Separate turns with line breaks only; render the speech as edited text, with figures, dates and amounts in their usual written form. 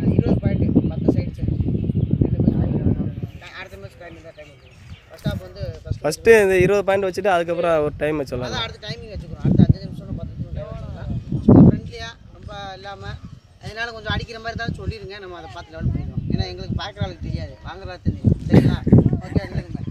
20 point 10 side sir. அடுத்த match time first half வந்து
first இந்த 20 பாயிண்ட் வச்சுட்டு அதுக்கப்புறம் ஒரு டைம் சொல்லலாம்.
அதான் அடுத்த டைமிங் வச்சுக்கிறோம். அடுத்த 5 நிமிஷம் 10 நிமிஷம் டைம் வச்சுக்கலாம். சும்மா ஃப்ரெண்ட்லியாக ரொம்ப இல்லாமல் அதனால கொஞ்சம் அடிக்கிற மாதிரி தான் சொல்லிடுங்க. நம்ம அதை பார்த்து லெவல் பண்ணிடுவோம். ஏன்னா எங்களுக்கு பார்க்குற ஆளுக்கு தெரியாது, வாங்குறா தெரியும். சரிங்களா? ஓகே.